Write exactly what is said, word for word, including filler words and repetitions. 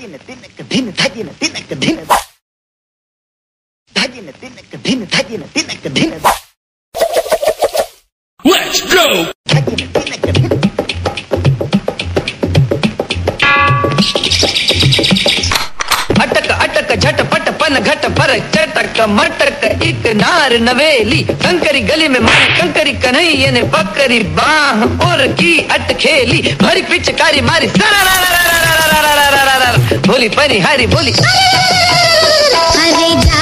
धगिन तिनक धिन धगिन तिनक धिन धगिन तिनक धिन धगिन तिनक धिन Let's go! धगिन तिनक धिन अटक अटक झटपट पन घट पर चटक मटक एक नार नवेली कंकरी गली में मारी कंकरी कन्हैया ने पकड़ी बाह और की अटखेली भरी पिचकारी मारी बोली परिहारी बोली अरे